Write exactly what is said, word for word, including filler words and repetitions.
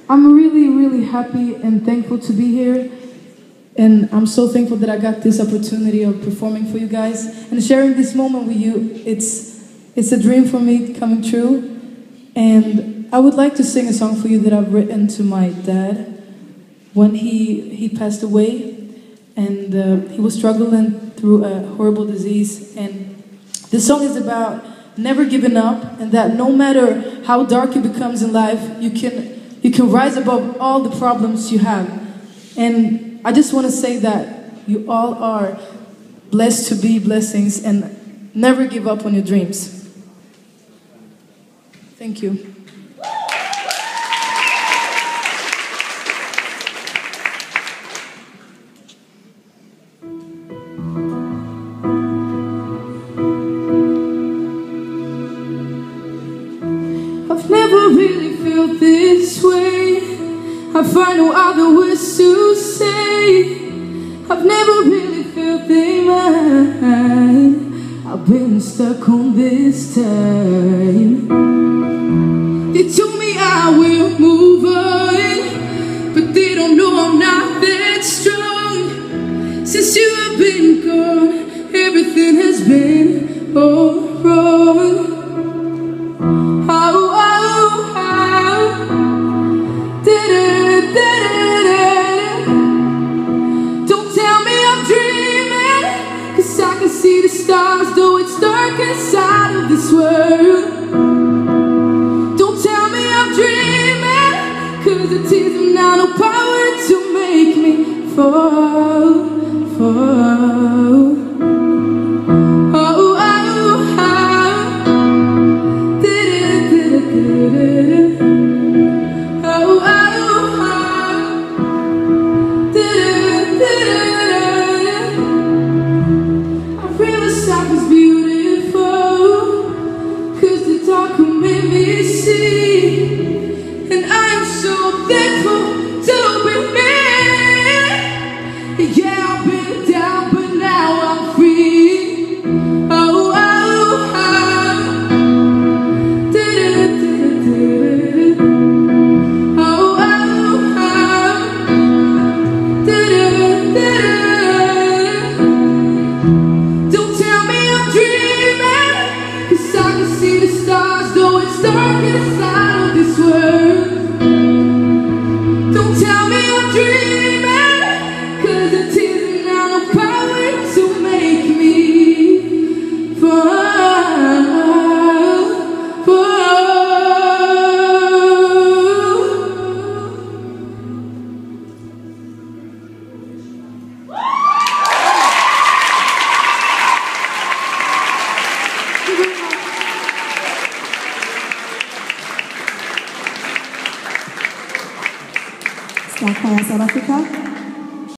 I'm really, really happy and thankful to be here. And I'm so thankful that I got this opportunity of performing for you guys and sharing this moment with you. It's, it's a dream for me coming true. And I would like to sing a song for you that I've written to my dad when he, he passed away. And uh, he was struggling through a horrible disease. And this song is about never giving up, and that no matter how dark it becomes in life, you can, you can rise above all the problems you have. And I just want to say that you all are blessed to be blessings, and never give up on your dreams. Thank you. I've never really felt this way. I find no other words to say. I've never really felt they mine. I've been stuck on this time. They told me I will move on, but they don't know I'm not that strong. Since you have been gone, everything has been all wrong. See the stars, though it's dark inside of this world. Don't tell me I'm dreaming, cause the tears have now no power to make me fall, fall. Oh, oh, oh, da-da-da-da-da-da. Oh, oh, oh, da-da-da-da-da. Life is beautiful, cause the dark will make me see. And I am so thankful to be me. Yeah, I've been down, but now I'm free. Oh, oh, oh. Da-da-da-da-da-da. Oh, oh, oh. Da-da-da-da-da. See the stars, though it's dark inside of this world. Don't tell me I'm dreaming, cause the tears have now no power to make me fall, fall. South Africa.